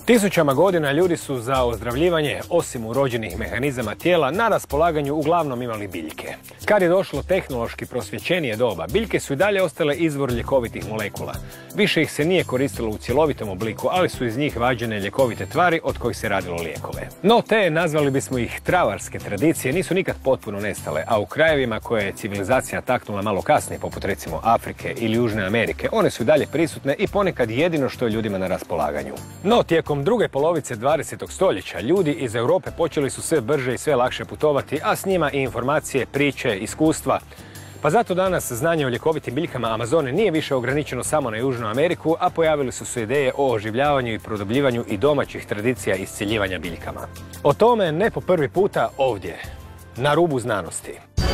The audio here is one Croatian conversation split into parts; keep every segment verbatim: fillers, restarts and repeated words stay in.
Tisućama godina ljudi su za ozdravljivanje, osim urođenih mehanizama tijela, na raspolaganju uglavnom imali biljke. Kad je došlo tehnološki prosvjećenije doba, biljke su i dalje ostale izvor ljekovitih molekula. Više ih se nije koristilo u cjelovitom obliku, ali su iz njih vađene ljekovite tvari od kojih se radilo lijekove. No te, nazvali bismo ih travarske tradicije, nisu nikad potpuno nestale, a u krajevima koje je civilizacija taknula malo kasnije, poput recimo Afrike ili Južne Amerike, one su i dalje prisutne i ponekad jedino što je ljudima na raspolaganju. No tijekom druge polovice dvadesetog stoljeća ljudi iz Europe počeli su sve brže i sve lakše putovati, a s njima i informacije, priče, iskustva. Pa zato danas znanje o ljekovitim biljkama Amazone nije više ograničeno samo na Južnu Ameriku, a pojavili su se ideje o oživljavanju i produbljivanju i domaćih tradicija iscjeljivanja biljkama. O tome ne po prvi puta ovdje, na rubu znanosti.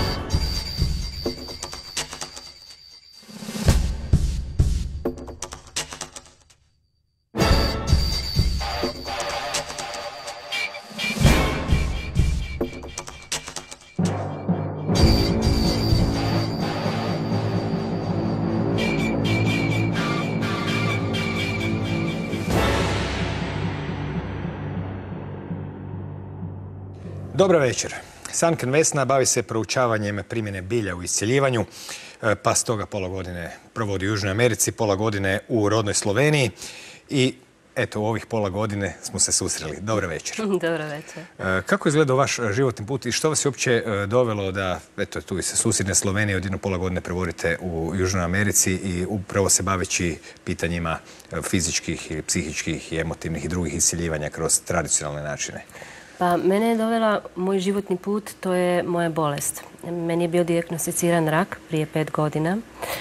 Dobar večer. Sanken Vesna bavi se proučavanjem primjene bilja u iscjeljivanju, pa stoga pola godine provodi u Južnoj Americi, pola godine u rodnoj Sloveniji i eto, u ovih pola godine smo se susreli. Dobar večer. Dobar večer. Kako je izgledao vaš životni put i što vas je uopće dovelo da, eto, tu iz susjedne Slovenije od jedno pola godine prevodite u Južnoj Americi i upravo se baveći pitanjima fizičkih i psihičkih i emotivnih i drugih iscjeljivanja kroz tradicionalne načine? Pa, mene je dovela moj životni put, to je moja bolest. Meni je bio dijagnosticiran rak prije pet godina.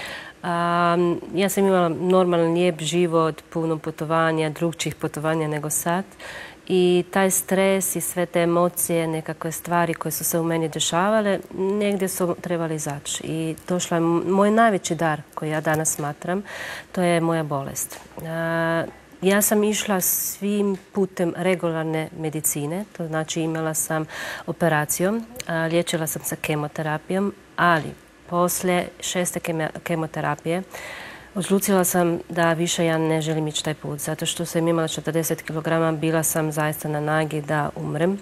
A, ja sam imala normalan, lijep život, puno putovanja, drugčijih putovanja nego sad. I taj stres i sve te emocije, nekakve stvari koje su se u meni dešavale, negdje su trebali izaći. I došla je moj najveći dar koji ja danas smatram, to je moja bolest. A, Ja sam išla svim putem regularne medicine, to znači imala sam operaciju, liječila sam se kemoterapijom, ali poslije šeste kemoterapije odlučila sam da više ja ne želim ići taj put, zato što sam imala četrdeset kilograma, bila sam zaista na nagi da umrem.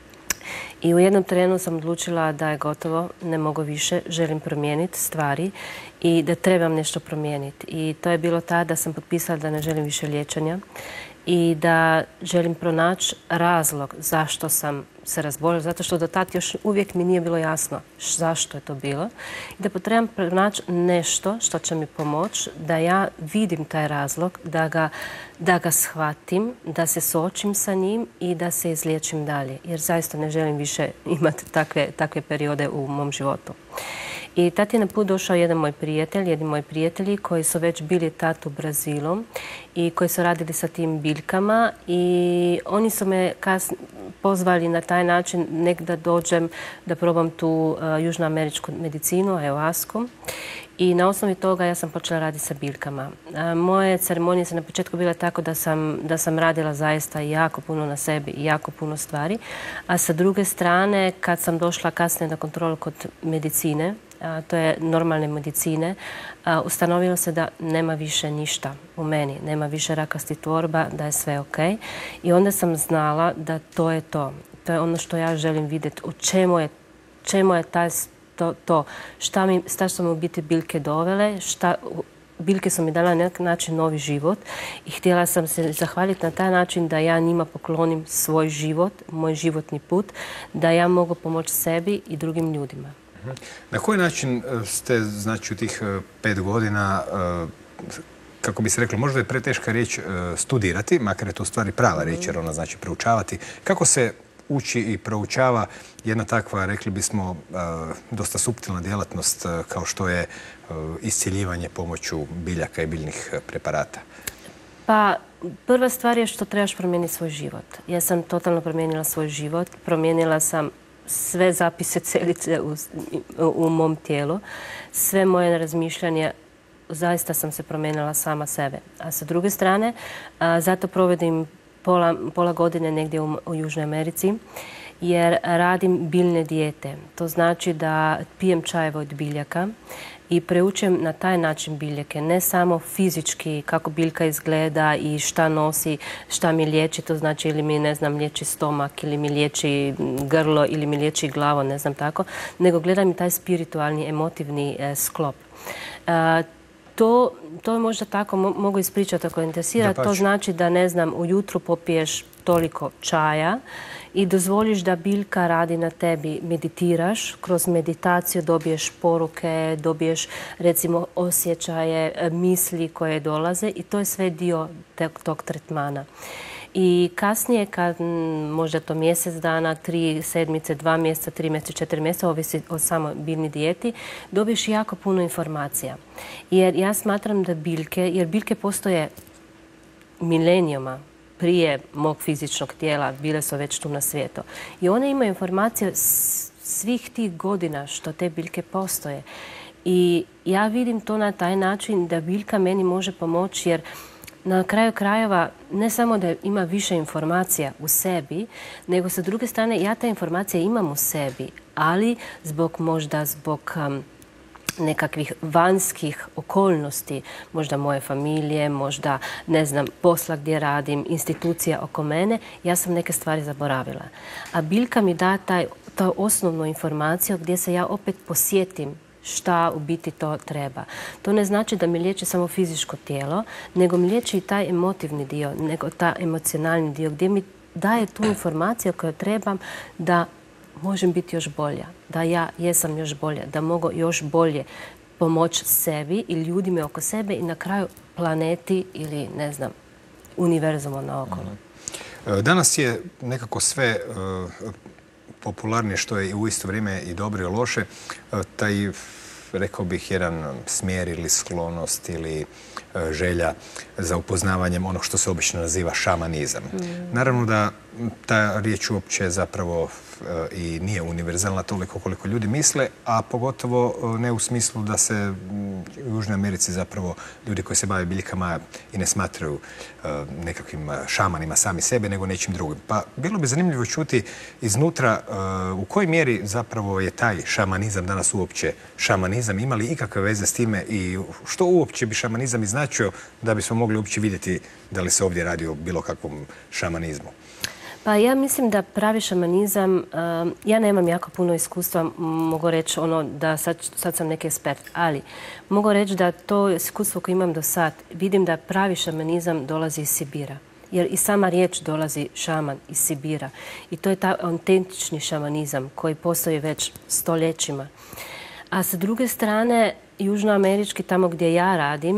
I u jednom trenu sam odlučila da je gotovo, ne mogu više, želim promijeniti stvari i da trebam nešto promijeniti. I to je bilo tada da sam potpisala da ne želim više liječenja i da želim pronaći razlog zašto sam se razbolila, zato što do tad još uvijek mi nije bilo jasno zašto je to bilo. I da potrebam pronaći nešto što će mi pomoći da ja vidim taj razlog, da ga, da ga shvatim, da se suočim sa njim i da se izliječim dalje. Jer zaista ne želim više imati takve, takve periode u mom životu. I tad je na put došao jedan moj prijatelj, jedni moji prijatelji koji su već bili tad u Brazilu i koji su radili sa tim biljkama i oni su me kasnije pozvali na taj način nek da dođem da probam tu uh, južnoameričku medicinu, ayahuasku. I na osnovi toga ja sam počela raditi sa biljkama. A, moje ceremonije su na početku bile tako da sam, da sam radila zaista jako puno na sebi i jako puno stvari. A sa druge strane, kad sam došla kasnije na kontrolu kod medicine, a, to je normalne medicine, a, ustanovilo se da nema više ništa u meni, nema više rakastih tvorba, da je sve ok. I onda sam znala da to je to. To je ono što ja želim vidjeti, u čemu je, čemu je taj To, to šta, mi, šta su mi u biti biljke dovele, šta, biljke su mi dala na neki način novi život i htjela sam se zahvaliti na taj način da ja njima poklonim svoj život, moj životni put, da ja mogu pomoći sebi i drugim ljudima. Na koji način ste, znači, u tih pet godina, kako bi se reklo, možda je preteška riječ studirati, makar je to u stvari prava riječ, jer ona znači proučavati, kako se uči i proučava jedna takva, rekli bismo, dosta suptilna djelatnost kao što je iscjeljivanje pomoću biljaka i biljnih preparata? Pa, prva stvar je što trebaš promijeniti svoj život. Ja sam totalno promijenila svoj život. Promijenila sam sve zapise celice u, u mom tijelu. Sve moje razmišljanje, zaista sam se promijenila sama sebe. A sa druge strane, zato provodim Pola, pola godine negdje u, u Južnoj Americi, jer radim biljne dijete. To znači da pijem čajeve od biljaka i preučujem na taj način biljke, ne samo fizički kako biljka izgleda i šta nosi, šta mi liječi, to znači ili mi, ne znam, liječi stomak ili mi liječi grlo ili mi liječi glavo, ne znam tako, nego gledam i taj spiritualni, emotivni e, sklop. E, to, to je možda tako, mo, mogu ispričati ako interesira, to znači da, ne znam, ujutru popiješ toliko čaja i dozvoliš da biljka radi na tebi, meditiraš, kroz meditaciju dobiješ poruke, dobiješ recimo osjećaje, misli koje dolaze i to je sve dio tog tretmana. I kasnije, kad možda to mjesec dana, tri sedmice, dva mjeseca, tri mjeseca, četiri mjeseca, ovisi o samoj biljnoj dijeti, dobiješ jako puno informacija. Jer ja smatram da biljke, jer biljke postoje milenijuma prije mog fizičnog tijela, bile su već tu na svijetu. I one imaju informacije svih tih godina što te biljke postoje. I ja vidim to na taj način da biljka meni može pomoći, jer na kraju krajeva ne samo da ima više informacija u sebi, nego sa druge strane ja te informacije imam u sebi, ali zbog možda zbog um, nekakvih vanjskih okolnosti, možda moje familije, možda, ne znam, posla gdje radim, institucija oko mene, ja sam neke stvari zaboravila. A biljka mi da taj, taj osnovnu informaciju gdje se ja opet posjetim šta u biti to treba. To ne znači da mi liječi samo fizičko tijelo, nego mi liječi i taj emotivni dio, nego taj emocionalni dio gdje mi daje tu informaciju koju trebam da možem biti još bolja, da ja jesam još bolja, da mogu još bolje pomoći sebi i ljudima oko sebe i na kraju planeti ili, ne znam, univerzumu naokolo. Danas je nekako sve popularnije, što je u isto vrijeme i dobro i loše, taj, rekao bih, jedan smjer ili sklonost ili želja za upoznavanjem onog što se obično naziva šamanizam. Naravno da ta riječ uopće zapravo i nije univerzalna toliko koliko ljudi misle, a pogotovo ne u smislu da se u Južnoj Americi zapravo ljudi koji se bave biljkama i ne smatraju nekakvim šamanima sami sebe, nego nečim drugim. Pa bilo bi zanimljivo čuti iznutra u kojoj mjeri zapravo je taj šamanizam danas uopće šamanizam, ima li ikakve veze s time i što uopće bi šamanizam i značio da bismo mogli uopće vidjeti da li se ovdje radi o bilo kakvom šamanizmu. Pa ja mislim da pravi šamanizam, ja nemam jako puno iskustva, mogu reći ono da sad, sad sam neki ekspert, ali mogu reći da to iskustvo koje imam do sad, vidim da pravi šamanizam dolazi iz Sibira. Jer i sama riječ dolazi šaman iz Sibira. I to je taj autentični šamanizam koji postoji već stoljećima. A sa druge strane, južnoamerički, tamo gdje ja radim,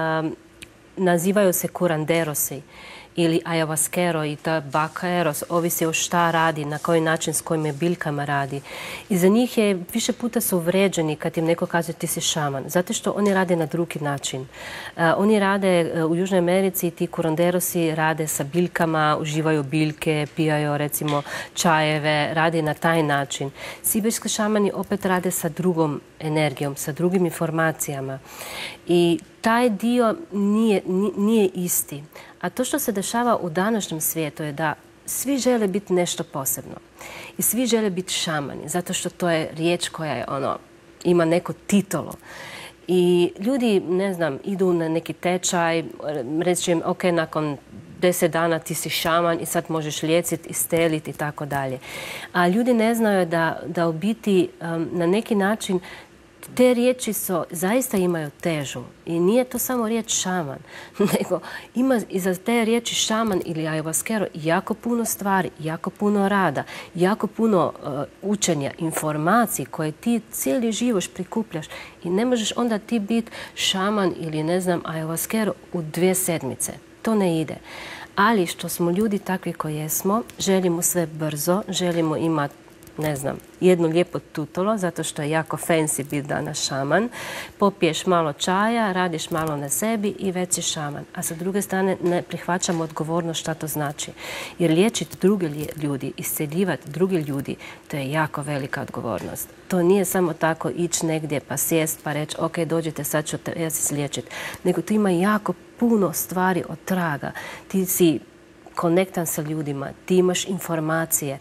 nazivaju se curanderosi ili ayahuaskero i ta bakaeros, ovisi o šta radi, na koji način s kojim biljkama radi. I za njih je više puta su uvređeni kad im neko kaže ti si šaman, zato što oni rade na drugi način. Uh, oni rade uh, u Južnoj Americi, ti curanderosi rade sa biljkama, uživaju biljke, pijaju recimo čajeve, rade na taj način. Sibirski šamani opet rade sa drugom energijom, sa drugim informacijama. I taj dio nije, nije isti. A to što se dešava u današnjem svijetu je da svi žele biti nešto posebno. I svi žele biti šamani, zato što to je riječ koja je, ono, ima neko titolo. I ljudi, ne znam, idu na neki tečaj, reći im, ok, nakon deset dana ti si šaman i sad možeš liječiti, isteliti i tako dalje. A ljudi ne znaju da, da u biti um, na neki način te riječi su, zaista imaju težu. I nije to samo riječ šaman, nego ima iza te riječi šaman ili ayahuaskero jako puno stvari, jako puno rada, jako puno uh, učenja, informacije koje ti cijeli život prikupljaš i ne možeš onda ti biti šaman ili, ne znam, ayahuaskero u dvije sedmice. To ne ide. Ali što smo ljudi takvi koji jesmo, želimo sve brzo, želimo imati, ne znam, jedno lijepo tutolo, zato što je jako fancy biti danas šaman. Popiješ malo čaja, radiš malo na sebi i već si šaman. A sa druge strane ne prihvaćamo odgovornost šta to znači. Jer liječiti druge ljudi, isceljivati drugi ljudi, to je jako velika odgovornost. To nije samo tako ići negdje pa sjest pa reći ok, dođite sad ću te ja se liječiti. Nego tu ima jako puno stvari od traga. Ti si konektan sa ljudima, ti imaš informacije.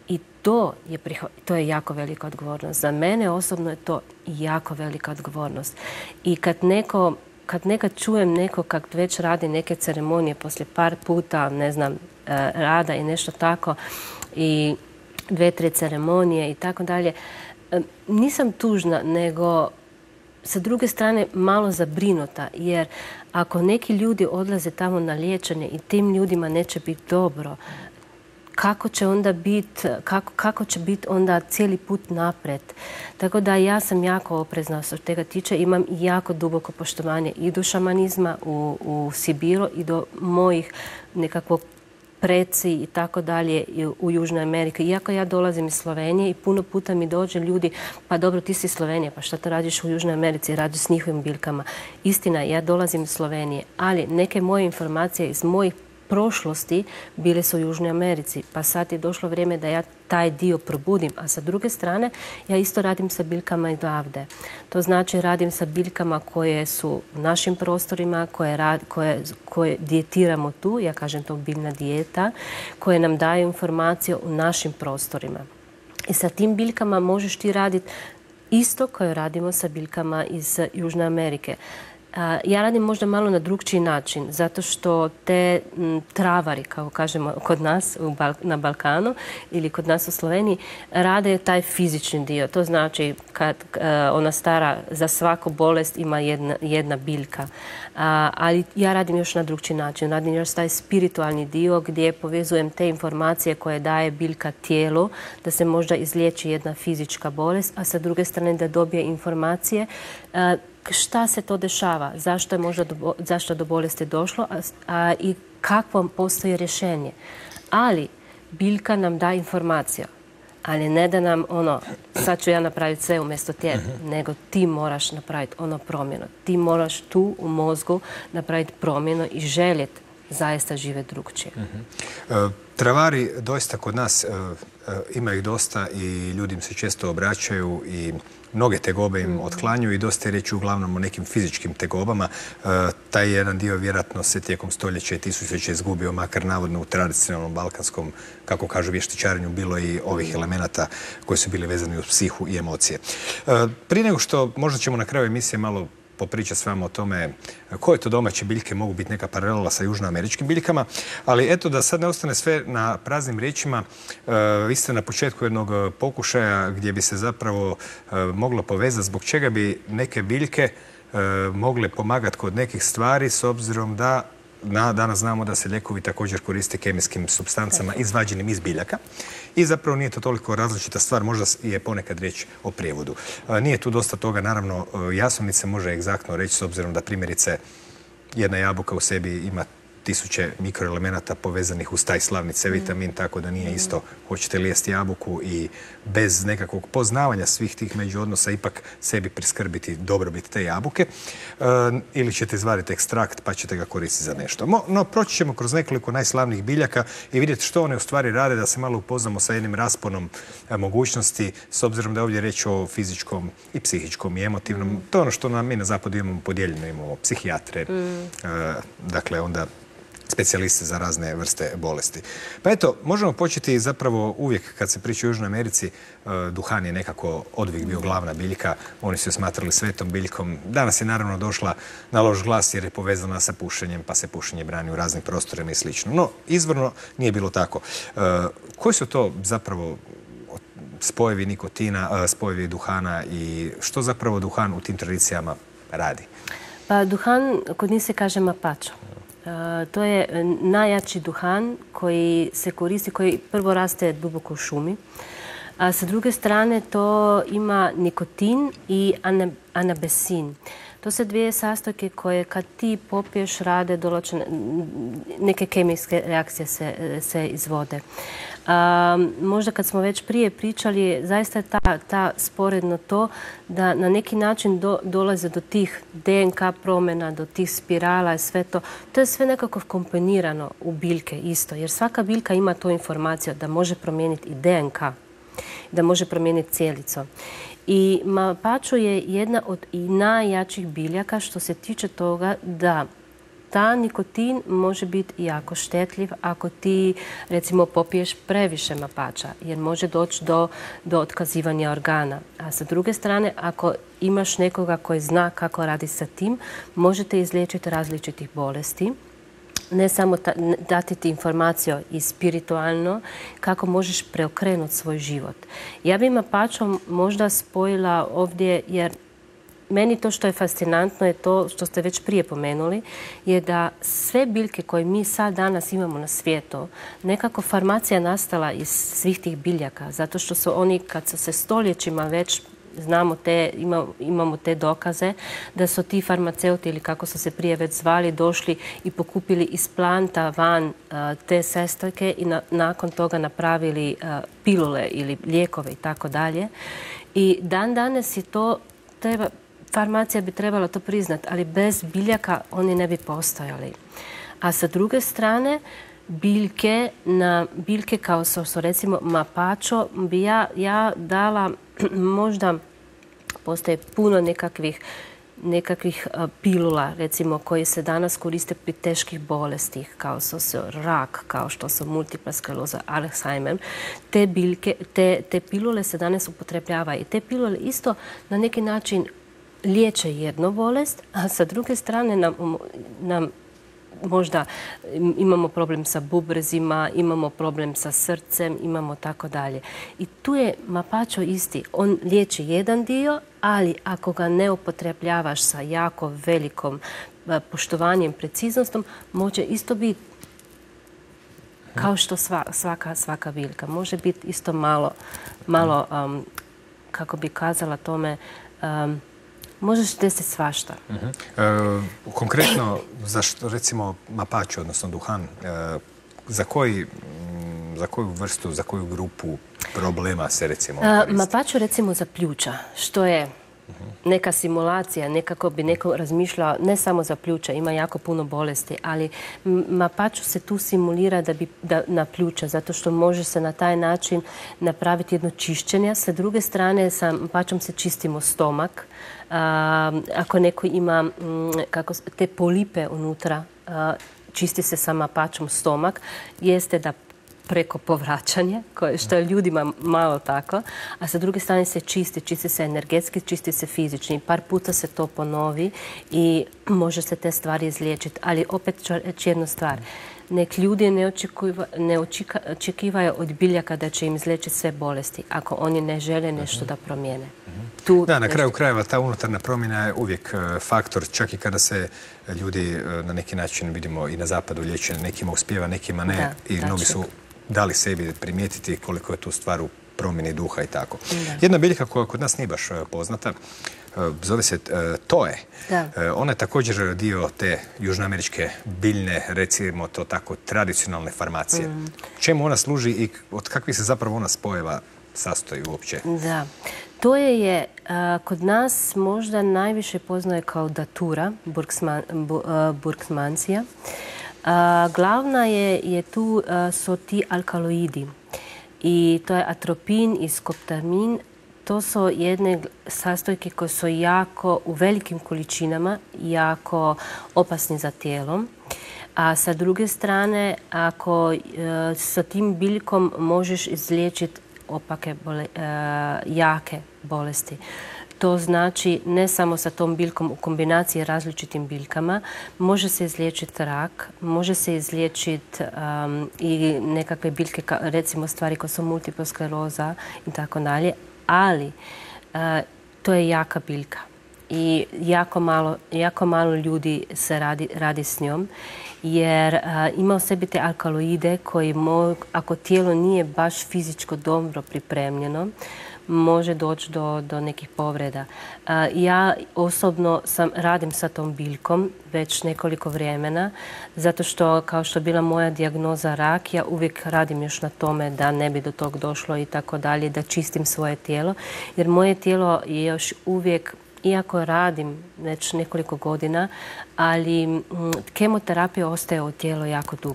I to je, to je jako velika odgovornost. Za mene osobno je to jako velika odgovornost. I kad neko, kad nekad čujem neko kad već radi neke ceremonije poslije par puta, ne znam, rada i nešto tako, i dve, tri ceremonije i tako dalje, nisam tužna, nego sa druge strane malo zabrinuta, jer ako neki ljudi odlaze tamo na liječenje i tim ljudima neće biti dobro, kako će onda biti, kako, kako će biti onda cijeli put napred. Tako da ja sam jako oprezna što tega tiče. Imam jako duboko poštovanje i do šamanizma u, u Sibiru i do mojih nekakvog preci i tako dalje u Južnoj Ameriki. Iako ja dolazim iz Slovenije i puno puta mi dođe ljudi, pa dobro, ti si iz Slovenije, pa šta to radiš u Južnoj Americi, radiš s njihovim biljkama. Istina, ja dolazim iz Slovenije, ali neke moje informacije iz mojih prošlosti bile su u Južnoj Americi, pa sad je došlo vrijeme da ja taj dio probudim. A sa druge strane, ja isto radim sa biljkama odavde. To znači radim sa biljkama koje su u našim prostorima, koje, rad, koje, koje dijetiramo tu, ja kažem to biljna dijeta, koje nam daju informacije u našim prostorima. I sa tim biljkama možeš ti raditi isto koje radimo sa biljkama iz Južne Amerike. Ja radim možda malo na drugčiji način, zato što te m, travari, kao kažemo kod nas u Bal na Balkanu ili kod nas u Sloveniji, rade taj fizični dio. To znači kad uh, ona stara za svaku bolest ima jedna, jedna biljka. Uh, ali ja radim još na drugčiji način. Radim još taj spiritualni dio gdje povezujem te informacije koje daje biljka tijelu, da se možda izliječi jedna fizička bolest, a sa druge strane da dobije informacije uh, šta se to dešava, zašto je možda do, zašto do bolesti došlo a, a, i kakvo postoji rješenje. Ali biljka nam da informaciju, ali ne da nam ono, sad ću ja napraviti sve umjesto tebe, uh-huh. nego ti moraš napraviti ono promjenu. Ti moraš tu u mozgu napraviti promjenu i željeti zaista živjeti drugčije. Uh-huh. uh, travari doista kod nas uh, uh, ima ih dosta i ljudi im se često obraćaju i mnoge tegobe im otklanjuju i dosta je reći uglavnom o nekim fizičkim tegobama. E, taj jedan dio vjerojatno se tijekom stoljeća i tisućljeća izgubio, makar navodno u tradicionalnom balkanskom, kako kažu, vještičarenju bilo i ovih elemenata koji su bili vezani uz psihu i emocije. E, prije nego što možda ćemo na kraju emisije malo popričati s vama o tome koje to domaće biljke mogu biti neka paralela sa južnoameričkim biljkama, ali eto da sad ne ostane sve na praznim riječima, e, vi ste na početku jednog pokušaja gdje bi se zapravo e, moglo povezati zbog čega bi neke biljke e, mogle pomagati kod nekih stvari s obzirom da Na, danas znamo da se lijekovi također koriste kemijskim supstancama izvađenim iz biljaka i zapravo nije to toliko različita stvar, možda je ponekad riječ o prijevodu. Nije tu dosta toga, naravno jasnovice može egzaktno reći s obzirom da primjerice jedna jabuka u sebi ima tisuće mikroelemenata povezanih uz taj slavni C vitamin, tako da nije isto hoćete li jesti jabuku i bez nekakvog poznavanja svih tih međuodnosa ipak sebi priskrbiti dobrobit te jabuke e, ili ćete izvaditi ekstrakt pa ćete ga koristiti za nešto. Mo, no, proći ćemo kroz nekoliko najslavnijih biljaka i vidjeti što one u stvari rade, da se malo upoznamo sa jednim rasponom e, mogućnosti, s obzirom da je ovdje reč o fizičkom i psihičkom i emotivnom. Mm. To je ono što nam, mi na zapadu imamo podijeljeno, imamo psihijatre, mm. e, dakle onda specijaliste za razne vrste bolesti. Pa eto, možemo početi zapravo uvijek kad se priča o Južnoj Americi, duhan je nekako odvijek bio glavna biljka, oni su je smatrali svetom biljkom. Danas je naravno došla na loš glas jer je povezana sa pušenjem, pa se pušenje brani u raznim prostorima i slično. No, izvorno nije bilo tako. Koji su to zapravo spojevi nikotina, spojevi duhana i što zapravo duhan u tim tradicijama radi? Pa duhan kod njih se kaže mapačo. To je najjači duhan koji se koristi, koji prvo raste duboko u šumi. A sa druge strane to ima nikotin i anabesin. To su dvije sastojke koje kad ti popiješ rade določene, neke kemijske reakcije se, se izvode. A, možda kad smo već prije pričali, zaista je ta, ta sporedno to da na neki način do, dolaze do tih D N K promjena, do tih spirala i sve to. To je sve nekako komponirano u biljke isto, jer svaka biljka ima tu informaciju da može promijeniti i D N K, da može promijeniti cijelicu. I mapačo je jedna od i najjačih biljaka što se tiče toga da ta nikotin može biti jako štetljiv ako ti, recimo, popiješ previše mapača, jer može doći do, do otkazivanja organa. A sa druge strane, ako imaš nekoga koji zna kako radi sa tim, možete izliječiti različitih bolesti. Ne samo ta, dati ti informaciju i spiritualno kako možeš preokrenuti svoj život. Ja bi mapačom možda spojila ovdje, jer meni to što je fascinantno je to što ste već prije pomenuli, je da sve biljke koje mi sad danas imamo na svijetu, nekako farmacija nastala iz svih tih biljaka, zato što su oni, kad su se stoljećima već znamo te, imamo te dokaze da su ti farmaceuti, ili kako su se prije već zvali, došli i pokupili iz planta van te sastojke i na, nakon toga napravili pilule ili lijekove i tako dalje. I dan danas je to, treba, farmacija bi trebala to priznati, ali bez biljaka oni ne bi postojali. A sa druge strane, biljke, na biljke kao što su recimo mapačo, bi ja, ja dala možda, postoje puno nekakvih, nekakvih pilula, recimo, koje se danas koriste pri teških bolesti, kao što su rak, kao što su multipla skleroza, Alzheimer. Te, biljke, te, te pilule se danas upotrebljavaju. I te pilule isto na neki način liječe jednu bolest, a sa druge strane nam, nam možda imamo problem sa bubrezima, imamo problem sa srcem, imamo tako dalje. I tu je mapačo isti. On liječi jedan dio, ali ako ga ne upotrebljavaš sa jako velikom poštovanjem, preciznostom, može isto biti kao što svaka, svaka biljka. Može biti isto malo, malo um, kako bi kazala tome, um, možeš desiti svašta. Uh-huh. E, konkretno, zašto, recimo, mapaču, odnosno duhan, e, za, koji, za koju vrstu, za koju grupu problema se, recimo, koristi? Mapaču, recimo, za pljuča, što je neka simulacija, nekako bi neko razmišljao, ne samo za pljuča, ima jako puno bolesti, ali mapaču se tu simulira da bi, da, na pljuča, zato što može se na taj način napraviti jedno čišćenje. Sa druge strane, sa mapačom se čistimo stomak. A, ako neko ima m, kako, te polipe unutra, a, čisti se sa mapačom stomak, jeste da preko povraćanja, koje, što je ljudima malo tako, a sa druge strane se čisti, čisti se energetski, čisti se fizični. Par puta se to ponovi i može se te stvari izliječiti. Ali opet ću reći jednu stvar. Nek ljudi ne, očekuva, ne očeka, očekivaju od biljaka da će im izliječiti sve bolesti, ako oni ne žele nešto da promijene. Tu da, na kraju krajeva ta unutarnja promjena je uvijek faktor, čak i kada se ljudi na neki način, vidimo i na zapadu, liječe, nekima uspijeva, nekima ne, da, i mnogi su dali sebi primijetiti koliko je tu stvar u promjeni duha i tako. Da. Jedna biljka koja kod nas nije baš poznata, zove se toe. Da. Ona je također dio te južnoameričke biljne, recimo to tako, tradicionalne farmacije. Mm. Čemu ona služi i od kakvih se zapravo ona spojeva sastoji uopće? Da. Toe je a, kod nas možda najviše poznaje kao datura, burksman, bu, a, burksmancija. A, glavna je, je tu a, su ti alkaloidi. I to je atropin i skoptamin. To su jedne sastojke koje su jako u velikim količinama, jako opasni za tijelo. A sa druge strane, ako e, sa tim biljkom možeš izliječiti opake, bole, e, jake bolesti. To znači ne samo sa tom biljkom u kombinaciji različitim biljkama, može se izliječiti rak, može se izliječiti um, i nekakve biljke, recimo stvari koje su multipla skleroza i tako dalje, ali uh, to je jaka biljka i jako malo, jako malo ljudi se radi, radi s njom, jer uh, ima u sebi te alkaloide koji, mo, ako tijelo nije baš fizičko dobro pripremljeno, može doći do, do nekih povreda. Uh, ja osobno sam, radim sa tom biljkom već nekoliko vremena, zato što, kao što je bila moja dijagnoza rak, ja uvijek radim još na tome da ne bi do tog došlo i tako dalje, da čistim svoje tijelo, jer moje tijelo je još uvijek, iako radim već nekoliko godina, ali m, kemoterapija ostaje u tijelu jako dugo.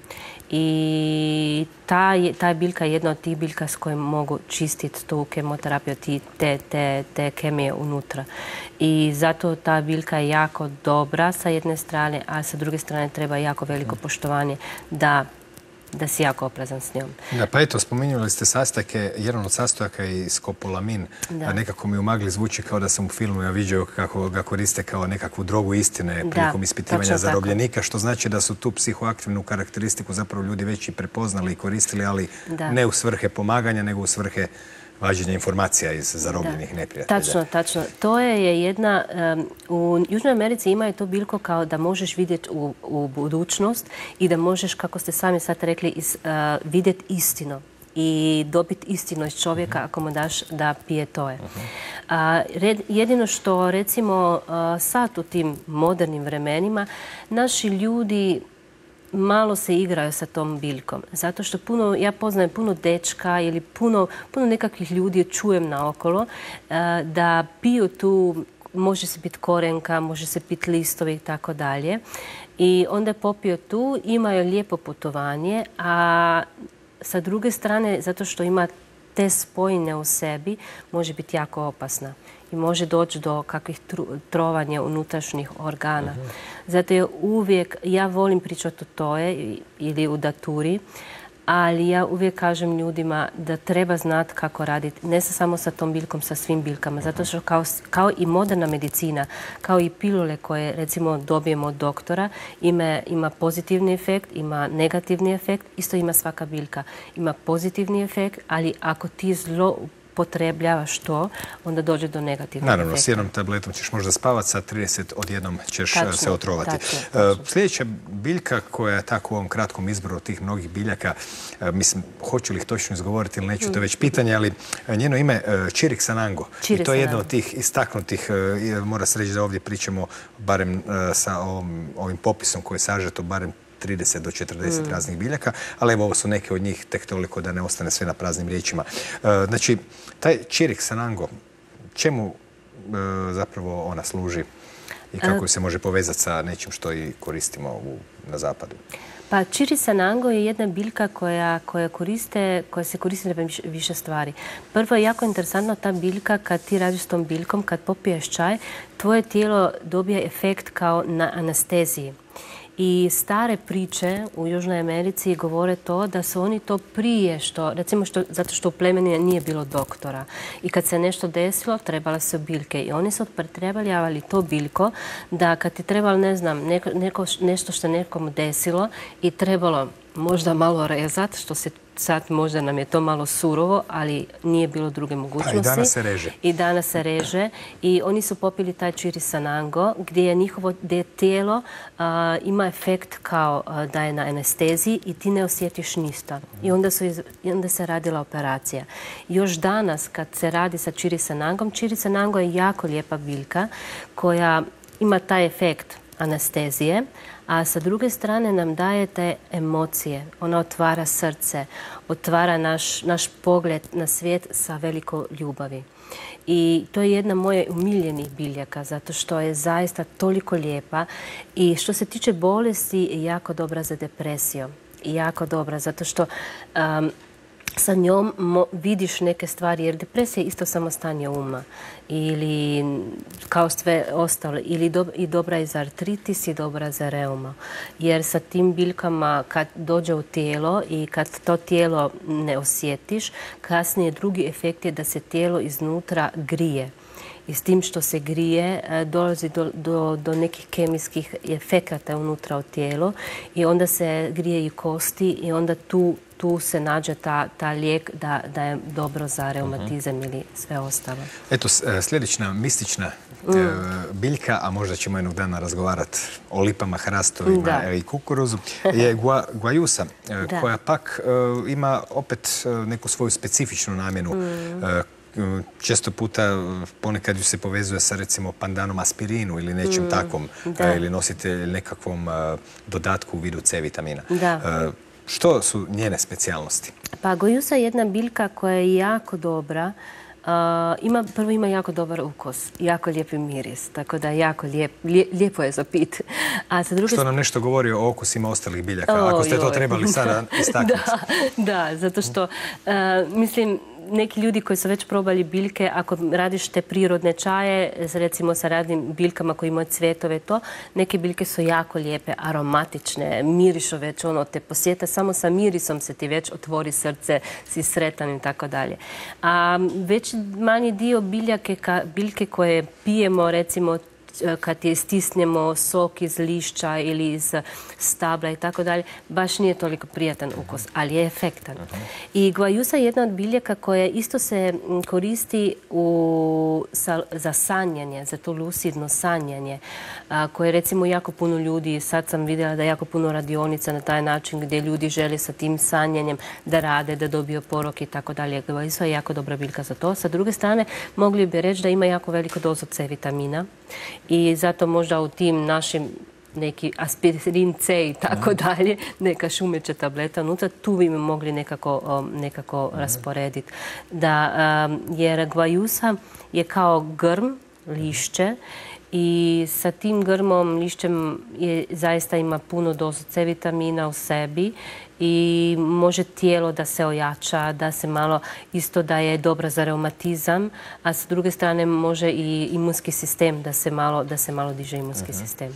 I ta, ta je biljka jedna od tih biljka s kojim mogu čistiti tu kemoterapiju, te, te, te kemije unutra. I zato ta biljka je jako dobra sa jedne strane, a sa druge strane treba jako veliko poštovanje da da si jako oprezan s njom. Da, pa eto, spominjali ste sastojke, jedan od sastojaka je skopolamin, a nekako mi u magli zvuči kao da sam u filmu ja vidio kako ga koriste kao nekakvu drogu istine prilikom ispitivanja zarobljenika, što znači da su tu psihoaktivnu karakteristiku zapravo ljudi već i prepoznali i koristili, ali ne u svrhe pomaganja, nego u svrhe vađenja informacija iz zarobljenih neprijatelja. Tačno, tačno. To je jedna... U Južnoj Americi imaju to biljko kao da možeš vidjeti u, u budućnost i da možeš, kako ste sami sad rekli, iz, uh, vidjeti istinu i dobiti istinu iz čovjeka uh-huh. ako mu daš da pije toje. Uh-huh. Uh, red, jedino što, recimo, uh, sad u tim modernim vremenima, naši ljudi malo se igraju sa tom biljkom. Zato što puno, ja poznajem puno dečka ili puno, puno nekakvih ljudi čujem naokolo da piju tu, može se biti korenka, može se piti listovi i tako dalje. I onda popiju tu, imaju lijepo putovanje, a sa druge strane, zato što ima te spojine u sebi, može biti jako opasna. I može doći do kakvih trovanja unutrašnjih organa. Uh-huh. Zato je uvijek, ja volim pričati o toje ili u daturi, ali ja uvijek kažem ljudima da treba znati kako raditi, ne samo sa tom biljkom, sa svim biljkama. Zato što kao, kao i moderna medicina, kao i pilule koje recimo dobijemo od doktora, ima, ima pozitivni efekt, ima negativni efekt, isto ima svaka biljka. Ima pozitivni efekt, ali ako ti zlo potrebljavaš to, onda dođe do negativnog efekta. Naravno, s jednom tabletom ćeš možda spavati, sa trideset odjednom ćeš tačno, se otrovati. Tačno, tačno. Sljedeća biljka koja je tako u ovom kratkom izboru tih mnogih biljaka, mislim, hoću li ih točno izgovoriti ili neću, mm. to je već pitanje, ali njeno ime Čirix sanango. I to je jedna od tih istaknutih, mora se reći da ovdje pričamo barem sa ovim, ovim popisom koji je sažeto, barem trideset do četrdeset mm. raznih biljaka, ali evo ovo su neke od njih tek toliko da ne ostane sve na praznim riječima. E, znači, taj Čirix sanango, čemu e, zapravo ona služi i kako se može povezati sa nečim što i koristimo u, na zapadu? Pa Čirix sanango je jedna biljka koja, koja, koriste, koja se koristi na više stvari. Prvo je jako interesantno ta biljka kad ti radiš s tom biljkom, kad popiješ čaj, tvoje tijelo dobije efekt kao na anesteziji. I stare priče u Južnoj Americi govore to da su oni to prije što, recimo što, zato što u plemeni nije bilo doktora. I kad se nešto desilo, trebale su biljke. I oni su pretrebljavali to biljko da kad ti trebalo, ne znam, neko, neko, nešto što nekom desilo i trebalo možda malo rezat, što se sad možda nam je to malo surovo, ali nije bilo druge mogućnosti. Pa i danas se reže. I danas se reže. I oni su popili taj Čirix sanango, gdje je njihovo gdje tijelo uh, ima efekt kao uh, da je na anesteziji i ti ne osjetiš ništa. I onda, su iz, i onda se radila operacija. Još danas kad se radi sa Čirix sanangom, Čirix sanango je jako lijepa biljka koja ima taj efekt anestezije, a sa druge strane nam daje te emocije. Ona otvara srce, otvara naš, naš pogled na svijet sa veliko ljubavi. I to je jedna moja umiljenih biljaka, zato što je zaista toliko lijepa. I što se tiče bolesti, je jako dobra za depresiju. I jako dobra, zato što um, sa njom mo, vidiš neke stvari, jer depresija je isto samo stanje uma. Ili kao sve ostalo. Ili do, i dobra je za artritis i dobra za reuma. Jer sa tim biljkama kad dođe u tijelo i kad to tijelo ne osjetiš, kasnije drugi efekt je da se tijelo iznutra grije. I s tim što se grije dolazi do, do, do nekih kemijskih efekata unutra u tijelo i onda se grije i kosti i onda tu tu se nađe ta, ta lijek da, da je dobro za reumatizam uh-huh. ili sve ostalo. Eto, sljedeća mistična mm. e, biljka, a možda ćemo jednog dana razgovarati o lipama, hrastovima da. i kukuruzu, je gua, guajusa, e, koja pak e, ima opet neku svoju specifičnu namjenu. Mm. E, često puta ponekad ju se povezuje sa recimo pandanom aspirinu ili nečim mm. takvom, e, ili nosite nekakvom e, dodatku u vidu C vitamina. Da. E, Što su njene specijalnosti? Pa guajusa je jedna biljka koja je jako dobra Ima, prvo ima jako dobar ukus, jako lijepi miris, tako da jako lijep, lije, lijepo je za pit. A sa druge... Što nam nešto govori o okusima ostalih biljaka, ako ste to trebali sada istaknuti. Da, da, zato što, uh, mislim, neki ljudi koji su već probali biljke, ako radiš te prirodne čaje, recimo sa radnim biljkama koji imaju cvjetove, to, neke biljke su jako lijepe, aromatične, mirišu već, ono, te posjeta, samo sa mirisom se ti već otvori srce, si sretan i tako dalje. A već manji dio biljake, ka, biljke koje pijemo, recimo, kad je stisnemo sok iz lišća ili iz stabla i tako dalje, baš nije toliko prijatan ukus, ali je efektan. I guajusa je jedna od biljaka koja isto se koristi u, sa, za sanjanje, za to lucidno sanjanje, a, koje recimo jako puno ljudi, sad sam vidjela da je jako puno radionica na taj način gdje ljudi žele sa tim sanjanjem da rade, da dobiju porok i tako dalje. Guajusa je jako dobra biljka za to. Sa druge strane, mogli bi reći da ima jako veliku dozu C vitamina. I zato možda u tim našim neki aspirin C i tako dalje, neka šumeća tableta unutra, tu bi mi mogli nekako, nekako rasporediti. Da, jer guajusa je kao grm, lišće, i sa tim grmom, lišćem je, zaista ima puno dozu C vitamina u sebi i može tijelo da se ojača, da se malo isto da je dobra za reumatizam, a s druge strane može i imunski sistem da se malo, da se malo diže imunski uh-huh. sistem.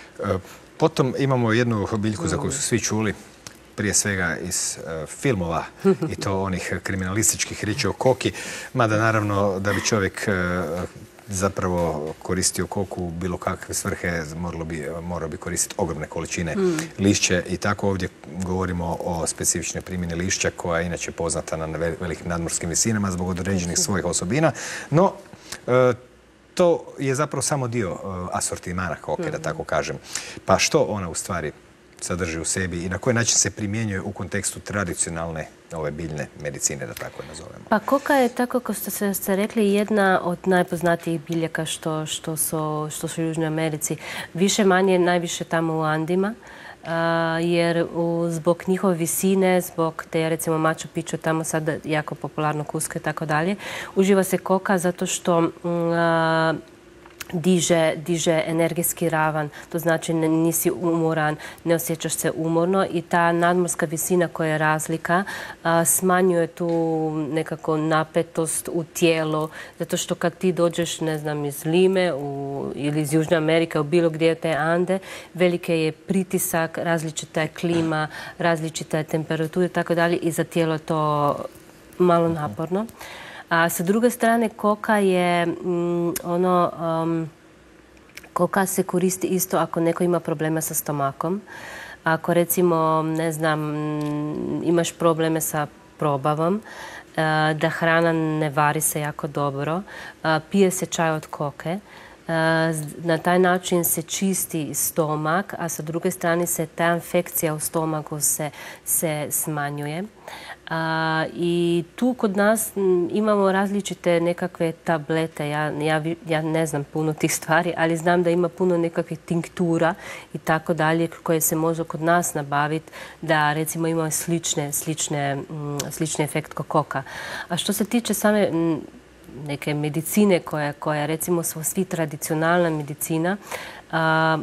Potom imamo jednu biljku za koju su svi čuli, prije svega iz uh, filmova i to onih kriminalističkih riječi o koki, mada naravno da bi čovjek uh, zapravo koristio koku u bilo kakve svrhe, moralo bi, morao bi koristiti ogromne količine mm. lišće i tako ovdje govorimo o specifičnoj primjeni lišća koja je inače poznata na velikim nadmorskim visinama zbog određenih svojih osobina, no e, to je zapravo samo dio e, asortimana koke, mm. da tako kažem. Pa što ona u stvari sadrži u sebi i na koji način se primjenjuje u kontekstu tradicionalne ove biljne medicine, da tako je nazovemo? Pa koka je, tako kao što ste, ste rekli, jedna od najpoznatijih biljaka što, što, su, što su u Južnoj Americi. Više manje, najviše tamo u Andima, uh, jer u, zbog njihove visine, zbog te, recimo, Machu Picchu, tamo sad jako popularno Cusco i tako dalje, uživa se koka zato što uh, Diže, diže energijski ravan, to znači nisi umoran, ne osjećaš se umorno i ta nadmorska visina koja je razlika a, smanjuje tu nekako napetost u tijelu, zato što kad ti dođeš, ne znam, iz Lime u, ili iz Južne Amerike, u bilo gdje te Ande, velike je pritisak, različita je klima, različita je temperatura i tako dalje i za tijelo to malo naporno. A sa druge strane, koka je mm, ono, um, koka se koristi isto ako neko ima problema sa stomakom. Ako recimo, ne znam, imaš probleme sa probavom, uh, da hrana ne vari se jako dobro, uh, pije se čaj od koke. Na taj način se čisti stomak, a sa druge strane se ta infekcija u stomaku se, se smanjuje. A, i tu kod nas imamo različite nekakve tablete. Ja, ja, ja ne znam puno tih stvari, ali znam da ima puno nekakvih tinktura i tako dalje koje se može kod nas nabaviti da recimo imaju slične, slične, slični efekt kao koka. A što se tiče same neke medicine koja, koja recimo su svi tradicionalna medicina, a,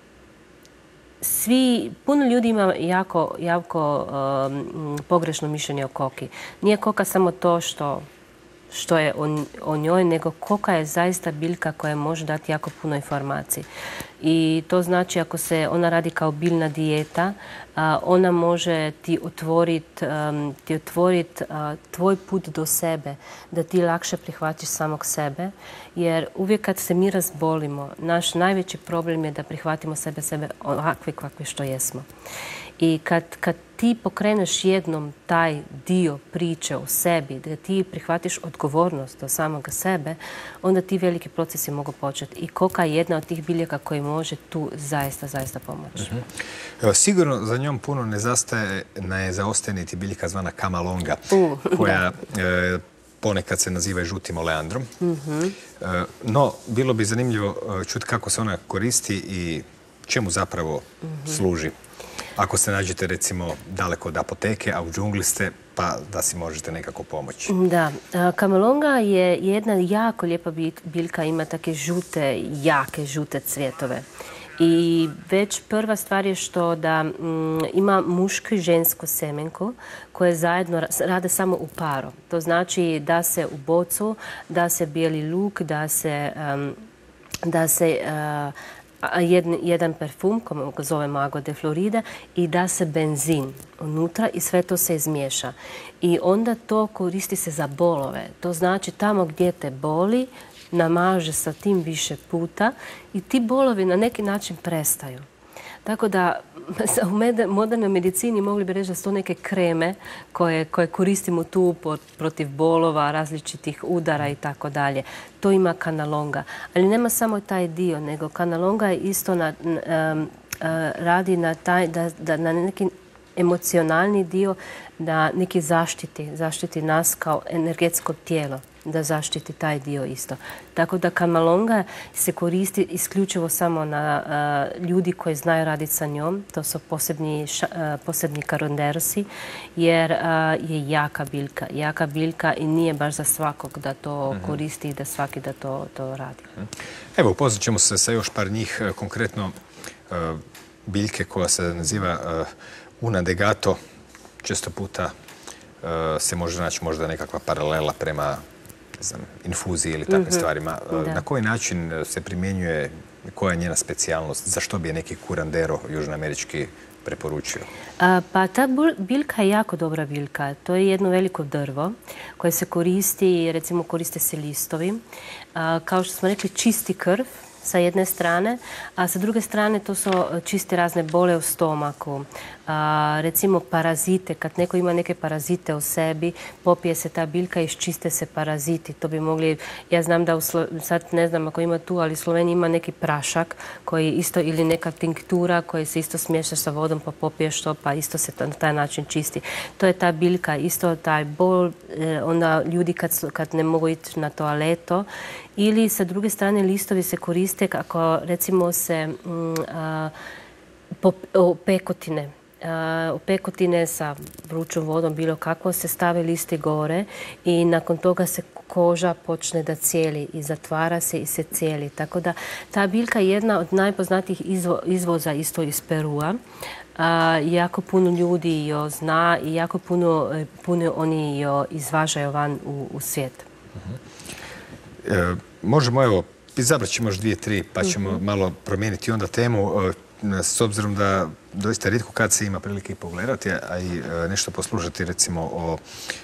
svi, puno ljudi ima jako, jako um, pogrešno mišljenje o koki. Nije koka samo to što, što je o, o njoj, nego koka je zaista biljka koja može dati jako puno informacije. I to znači ako se ona radi kao biljna dijeta, a, ona može ti otvoriti um, ti otvorit, uh, tvoj put do sebe, da ti lakše prihvatiš samog sebe. Jer uvijek kad se mi razbolimo, naš najveći problem je da prihvatimo sebe, sebe ovakvi kakvi što jesmo. I kad, kad ti pokreneš jednom taj dio priče o sebi, da ti prihvatiš odgovornost do samoga sebe, onda ti veliki procesi mogu početi. I koka je jedna od tih biljaka koji može tu zaista, zaista pomoći. Uh-huh. Sigurno za njom puno ne zastaje, ne zaostaje niti biljka zvana kamalonga, uh, koja e, ponekad se naziva žutim oleandrom. Uh-huh. e, no, bilo bi zanimljivo čuti kako se ona koristi i čemu zapravo uh-huh. služi. Ako se nađete recimo daleko od apoteke, a u džungli ste, pa da si možete nekako pomoći. Da, kamalonga je jedna jako lijepa biljka, ima take žute, jake žute cvjetove. I već prva stvar je što da mm, ima muško i žensko semenko koje zajedno rade samo u paru. To znači da se u bocu, da se bijeli luk, da se, um, da se uh, jedan, jedan parfum, koji ga zovemo Agua de Florida, i da se benzin unutra i sve to se izmiješa. I onda to koristi se za bolove. To znači tamo gdje te boli, namaže sa tim više puta i ti bolovi na neki način prestaju. Tako da u modernoj medicini mogli bi reći da su to neke kreme koje, koje koristimo tu protiv bolova, različitih udara i tako dalje. To ima kanalonga. Ali nema samo taj dio, nego kanalonga je isto na, um, uh, radi na, taj, da, da na neki emocionalni dio, da neki zaštiti, zaštiti nas kao energetsko tijelo, da zaštiti taj dio isto. Tako da kamalonga se koristi isključivo samo na uh, ljudi koji znaju raditi sa njom. To su posebni, ša, uh, posebni karonderosi, jer uh, je jaka biljka. Jaka biljka i nije baš za svakog da to mm-hmm. koristi i da svaki da to, to radi. Evo, upoznat ćemo se sa još par njih, konkretno uh, biljke koja se naziva uh, Una de gato. Često puta uh, se može naći možda nekakva paralela prema znam, infuziji ili takvim mm-hmm. stvarima. Da. Na koji način se primjenjuje, koja je njena specijalnost, zašto bi je neki curandero južnoamerički preporučio? A, pa ta biljka je jako dobra biljka. To je jedno veliko drvo koje se koristi, recimo koriste se listovi. A, kao što smo rekli, čisti krv sa jedne strane, a sa druge strane to su čiste razne bole u stomaku. A, recimo parazite, kad neko ima neke parazite u sebi, popije se ta biljka i iščiste se paraziti. To bi mogli, ja znam da u Slo, sad ne znam ako ima tu, ali u Sloveniji ima neki prašak koji isto, ili neka tinktura koja se isto smiješa sa vodom pa popiješ to, pa isto se na taj način čisti. To je ta biljka, isto taj bol, eh, onda ljudi kad, kad ne mogu ići na toaleto, ili sa druge strane listovi se koriste kako recimo se mm, a, po, o, pekotine. Uh, u pekotine sa vrućom vodom bilo kako se stave listi gore i nakon toga se koža počne da cijeli i zatvara se i se cijeli. Tako da ta biljka je jedna od najpoznatijih izvo, izvoza isto iz Perua. Uh, jako puno ljudi jo zna i jako puno, puno oni jo izvažaju van u, u svijet. Uh-huh. E, možemo evo, izabrat ćemo još dvije, tri pa ćemo uh-huh. malo promijeniti onda temu. S obzirom da doista rijetko kad se ima prilike i pogledati, a i nešto poslušati recimo o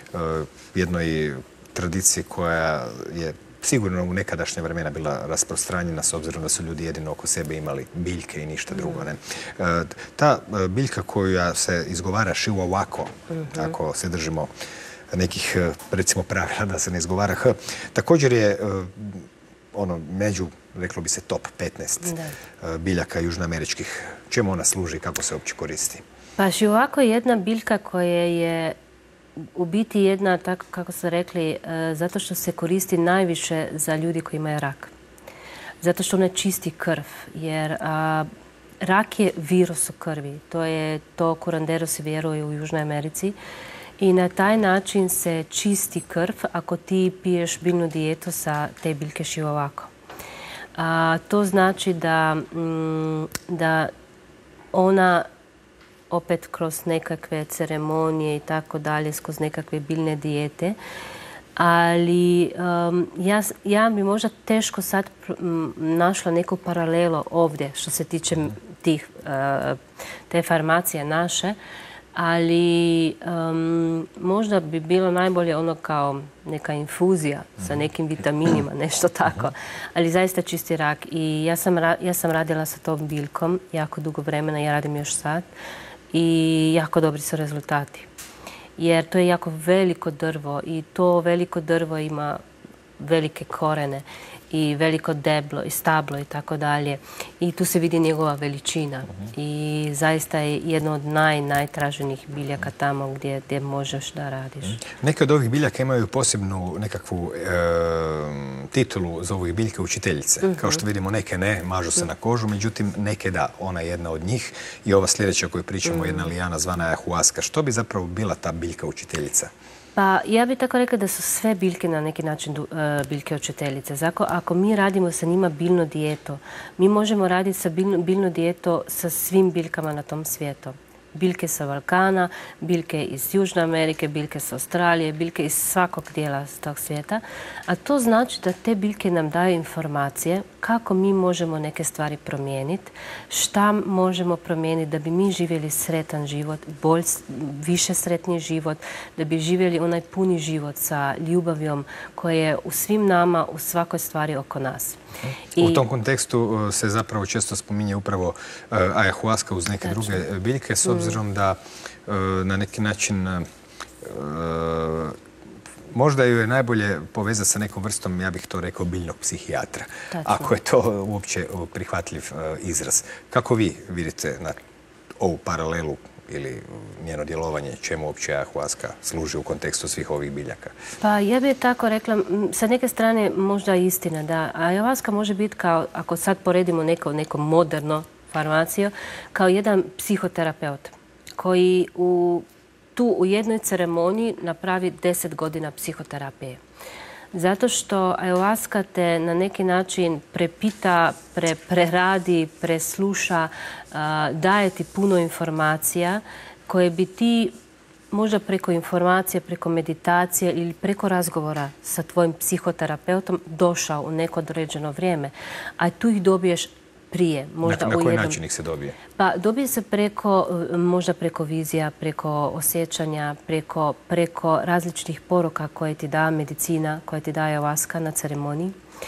jednoj tradiciji koja je sigurno u nekadašnje vremena bila rasprostranjena s obzirom da su ljudi jedino oko sebe imali biljke i ništa drugo. Ne? Ta biljka koja se izgovara šiuavako, mm-hmm. ako se držimo nekih recimo pravila da se ne izgovara h, također je ono među, reklo bi se, top petnaest da. biljaka južnoameričkih. Čemu ona služi i kako se uopće koristi? Pa šiuavako je jedna biljka koja je u biti jedna, tako kako su rekli, zato što se koristi najviše za ljudi koji imaju rak. Zato što ona čisti krv, jer a, rak je virus u krvi. To je to curanderosi vjeruju u Južnoj Americi. I na taj način se čisti krv ako ti piješ biljnu dijetu sa te biljke šiuavako. A, to znači da, mm, da ona opet kroz nekakve ceremonije i tako dalje, kroz nekakve biljne dijete, ali um, ja, ja bi možda teško sad m, našla neku paralelu ovdje što se tiče tih, uh, te farmacije naše, ali um, možda bi bilo najbolje ono kao neka infuzija sa nekim vitaminima, nešto tako. Ali zaista čisti rak. I ja sam, ra ja sam radila sa tom biljkom jako dugo vremena, ja radim još sad. I jako dobri su rezultati. Jer to je jako veliko drvo i to veliko drvo ima velike korene. i veliko deblo i stablo i tako dalje. I tu se vidi njegova veličina. I zaista je jedno od naj, najtraženijih biljaka tamo gdje, gdje možeš da radiš. Neke od ovih biljaka imaju posebnu nekakvu e, titulu, zovu ih biljke učiteljice. Mm-hmm. Kao što vidimo, neke ne, mažu se na kožu, međutim neke da. Ona je jedna od njih i ova sljedeća o kojoj pričamo, mm-hmm. jedna lijana zvana ayahuasca. Što bi zapravo bila ta biljka učiteljica? Pa ja bih tako rekla da su sve biljke na neki način uh, biljke učiteljice. Zato ako mi radimo sa njima biljno dijeto, mi možemo raditi sa biljno, biljno dijeto sa svim biljkama na tom svijetu. Biljke sa Balkana, biljke iz Južne Amerike, biljke sa Australije, biljke iz svakog dijela tog svijeta. A to znači da te biljke nam daju informacije kako mi možemo neke stvari promijeniti, šta možemo promijeniti da bi mi živjeli sretan život, bolj, više sretniji život, da bi živjeli onaj puni život sa ljubavjom koja je u svim nama, u svakoj stvari oko nas. I... U tom kontekstu se zapravo često spominje upravo uh, ayahuasca uz neke Tačno. druge biljke, s obzirom da uh, na neki način uh, možda ju je najbolje povezati sa nekom vrstom, ja bih to rekao, biljnog psihijatra. Tačno. Ako je to uopće prihvatljiv uh, izraz. Kako vi vidite na ovu paralelu ili njeno djelovanje, čemu uopće ayahuasca služi u kontekstu svih ovih biljaka? Pa ja bih tako rekla, sa neke strane možda istina da ayahuasca može biti kao, ako sad poredimo neko, neko moderno farmaciju, kao jedan psihoterapeut koji u, tu u jednoj ceremoniji napravi deset godina psihoterapije. Zato što ayahuasca te na neki način prepita, pre, preradi, presluša, uh, daje ti puno informacija koje bi ti možda preko informacije, preko meditacije ili preko razgovora sa tvojim psihoterapeutom došao u neko određeno vrijeme. A tu ih dobiješ prije. Možda na, na koji jednom... način ih se dobije? Pa dobije se preko, možda preko vizija, preko osjećanja, preko, preko različitih poruka koje ti da medicina, koje ti daje ayahuasca na ceremoniji.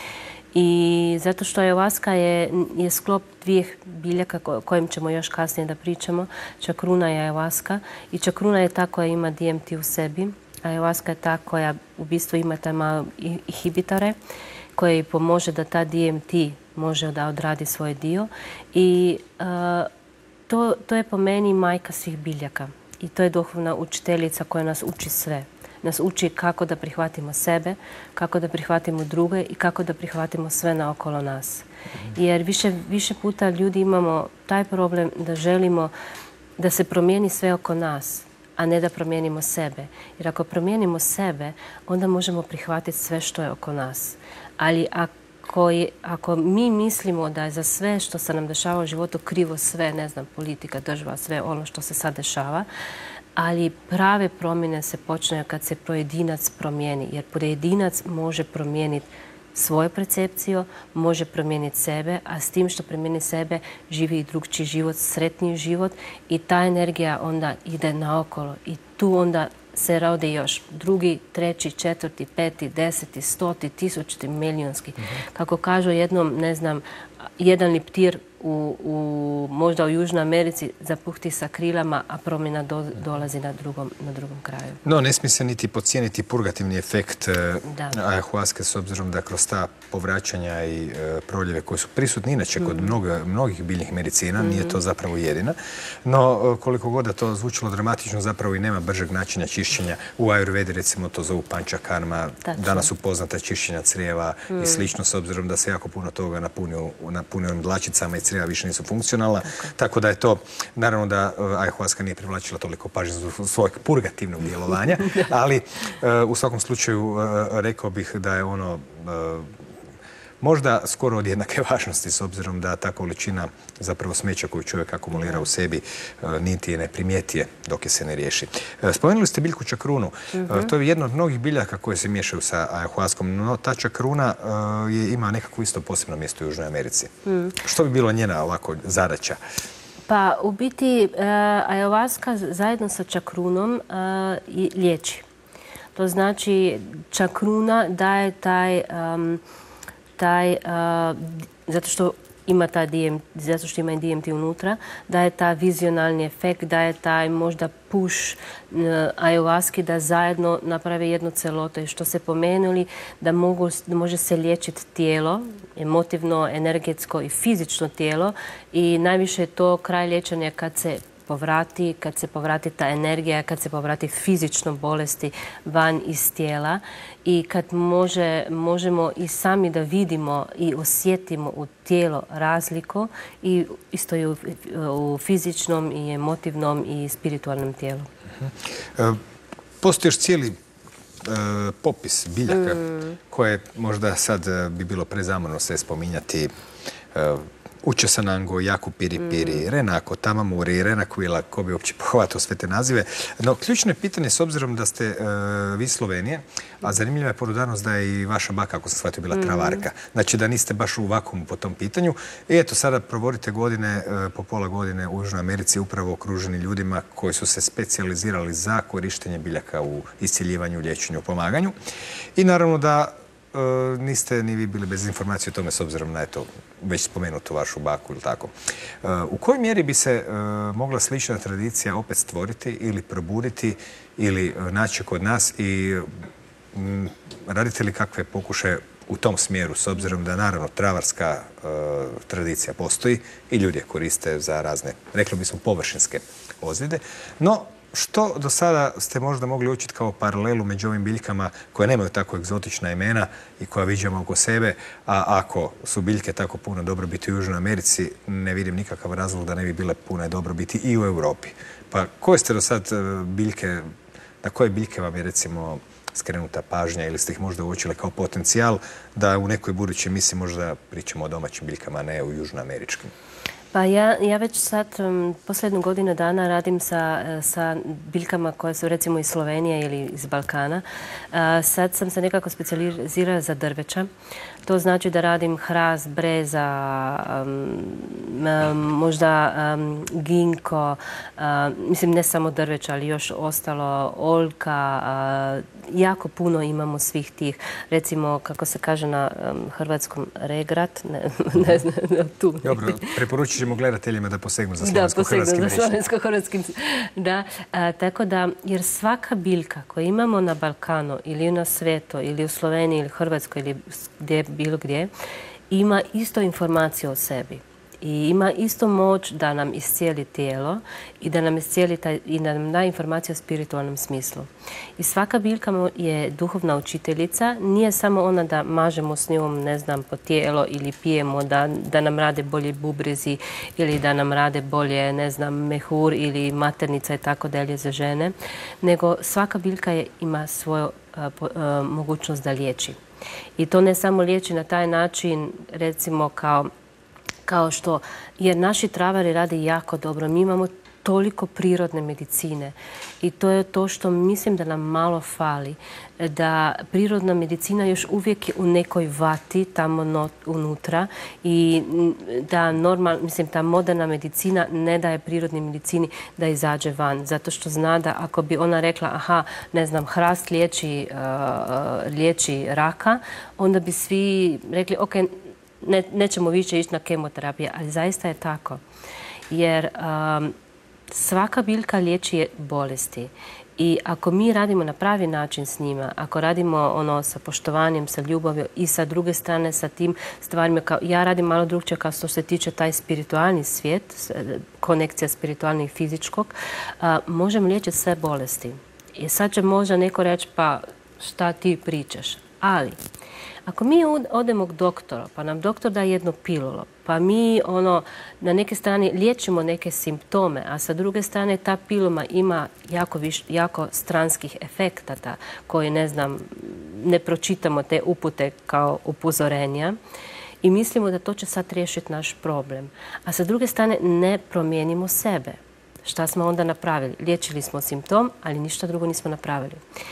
I zato što ayahuasca je, je sklop dvije biljaka o kojem ćemo još kasnije da pričamo. Čakruna i ayahuasca. I čakruna je ta koja ima D M T u sebi. Ayahuasca je ta koja u bistvu ima taj malo inhibitore koji pomože da ta D M T može da odradi svoj dio. I uh, to, to je po meni majka svih biljaka. I to je duhovna učiteljica koja nas uči sve. Nas uči kako da prihvatimo sebe, kako da prihvatimo druge i kako da prihvatimo sve naokolo nas. Jer više, više puta ljudi imamo taj problem da želimo da se promijeni sve oko nas, a ne da promijenimo sebe. Jer ako promijenimo sebe, onda možemo prihvatiti sve što je oko nas. Ali ako, je, ako mi mislimo da je za sve što se nam dešava u životu krivo sve, ne znam, politika, država, sve ono što se sad dešava, ali prave promjene se počneju kad se pojedinac promijeni. Jer pojedinac može promijeniti svoju percepciju, može promijeniti sebe, a s tim što promijeni sebe živi i drugčiji život, sretniji život i ta energija onda ide naokolo. I tu onda se rode još drugi, treći, četvrti, peti, deseti, stoti, tisućiti, milijunski. Mm-hmm. Kako kažu jednom, ne znam, jedan liptir u, u, možda u Južnoj Americi zapuhti sa krilama, a promjena do, dolazi na drugom, na drugom kraju. No, ne smije se niti podcijeniti purgativni efekt ayahuasca s obzirom da kroz ta povraćanja i e, proljeve koje su prisutni inače kod mm. mnoga, mnogih biljnih medicina, mm. nije to zapravo jedina. No, koliko god da to zvučilo dramatično, zapravo i nema bržeg načina čišćenja. U Ayurvedi recimo to zovu pančakarma, danas su poznata čišćenja crijeva mm. i slično, s obzirom da se jako puno toga napunio, napunio dlačicama i crijeva više nisu funkcionalna. Tako. Tako da je to, naravno da ayahuasca nije privlačila toliko pažnje zbog svojeg purgativnog djelovanja, ali uh, u svakom slučaju uh, rekao bih da je ono uh, možda skoro od jednake važnosti, s obzirom da ta količina zapravo smeća koju čovjek akumulira u sebi niti je ne primetije dok je se ne riješi. Spomenuli ste biljku čakrunu. Mm-hmm. To je jedna od mnogih biljaka koje se miješaju sa ayahuascom, no ta čakruna je, ima nekako isto posebno mjesto u Južnoj Americi. Mm. Što bi bilo njena ovako zadaća? Pa u biti uh, ayahuasca zajedno sa čakrunom uh, liječi. To znači čakruna daje taj um, taj, uh, zato što ima taj D M T, zato što ima D M T unutra, daje taj vizionalni efekt, daje taj možda push uh, ayahuaski da zajedno naprave jedno celoto. I što se pomenuli, da, mogu, da može se liječiti tijelo, emotivno, energetsko i fizično tijelo. I najviše je to kraj liječenja kad se povrati, kad se povrati ta energija, kad se povrati fizično bolesti van iz tijela i kad može, možemo i sami da vidimo i osjetimo u tijelo razliku i isto i u, u fizičnom i emotivnom i spiritualnom tijelu. Uh-huh. Postoji još cijeli uh, popis biljaka mm. koje možda sad uh, bi bilo prezamorno sve spominjati. Uh, Učesanango, Jaku Piripiri, mm. Renako, Tamamuri, Renaquila, ko bi uopće pohvatao sve te nazive. No, ključno je pitanje, s obzirom da ste uh, vi Slovenije, a zanimljiva je porudarnost da je i vaša baka, ako sam shvatio, bila travarka. Znači da niste baš u vakuumu po tom pitanju. I eto, sada provodite godine, uh, po pola godine u Južnoj Americi, upravo okruženi ljudima koji su se specijalizirali za korištenje biljaka u iscjeljivanju, liječenju, pomaganju. I naravno da Uh, niste ni vi bili bez informacije o tome s obzirom na eto, već spomenutu vašu baku ili tako. Uh, u kojoj mjeri bi se uh, mogla slična tradicija opet stvoriti ili probuditi ili uh, naći kod nas i um, radite li kakve pokušaje u tom smjeru s obzirom da naravno travarska uh, tradicija postoji i ljudi je koriste za razne, rekli bismo, površinske ozljede, no što do sada ste možda mogli učiti kao paralelu među ovim biljkama koje nemaju tako egzotična imena i koja viđamo oko sebe, a ako su biljke tako puno dobrobiti u Južnoj Americi, ne vidim nikakav razlog da ne bi bile pune dobrobiti i u Europi. Pa koje ste do sad biljke, na koje biljke vam je recimo skrenuta pažnja ili ste ih možda uočili kao potencijal da u nekoj budućoj emisiji možda pričamo o domaćim biljkama, a ne u južnoameričkim? Pa ja, ja već sad um, posljednju godinu dana radim sa, sa biljkama koje su recimo iz Slovenije ili iz Balkana. Uh, sad sam se nekako specijalizirala za drveća. To znači da radim hrast, breza, um, um, možda um, ginko, uh, mislim ne samo drveća, ali još ostalo, oljka. Uh, jako puno imamo svih tih, recimo, kako se kaže na um, hrvatskom, regrat, ne, ne znam, tu. Dobro, preporučit ćemo gledateljima da posegnu za slovensko-hrvatskim rečima. Da, posegnu za slovensko-hrvatskim. Da, a, tako da, jer svaka biljka koju imamo na Balkanu ili na svijetu, ili u Sloveniji, ili Hrvatskoj, ili gdje, bilo gdje, ima isto informaciju o sebi. I ima isto moć da nam iscijeli tijelo i da nam iscijeli taj, i da nam da informaciju o spiritualnom smislu. I svaka biljka je duhovna učiteljica. Nije samo ona da mažemo s njom, ne znam, po tijelo ili pijemo da, da nam rade bolje bubrezi ili da nam rade bolje, ne znam, mehur ili maternica i tako dalje za žene. Nego svaka biljka je, ima svoju a, po, a, mogućnost da liječi. I to ne samo liječi na taj način, recimo kao kao što, jer naši travari rade jako dobro. Mi imamo toliko prirodne medicine i to je to što mislim da nam malo fali. Da prirodna medicina još uvijek je u nekoj vati tamo not, unutra i da normal, mislim, ta moderna medicina ne daje prirodnoj medicini da izađe van. Zato što zna da ako bi ona rekla, aha, ne znam, hrast liječi, uh, liječi raka, onda bi svi rekli, ok, Ne, nećemo više ići na kemoterapiju, ali zaista je tako. Jer um, svaka biljka liječi bolesti. I ako mi radimo na pravi način s njima, ako radimo ono sa poštovanjem, sa ljubavlju i sa druge strane sa tim stvarima, kao, ja radim malo drugčije kao što se tiče taj spiritualni svijet, konekcija spiritualnog i fizičkog, uh, možemo liječiti sve bolesti. I sad će možda neko reći, pa šta ti pričaš? Ali ako mi odemo k doktoru, pa nam doktor da jedno pilulu, pa mi ono, na neke strane liječimo neke simptome, a sa druge strane ta pilula ima jako, viš, jako stranskih efektata koje, ne znam, ne pročitamo te upute kao upozorenja i mislimo da to će sad riješiti naš problem. A sa druge strane ne promijenimo sebe. Šta smo onda napravili? Liječili smo simptom, ali ništa drugo nismo napravili.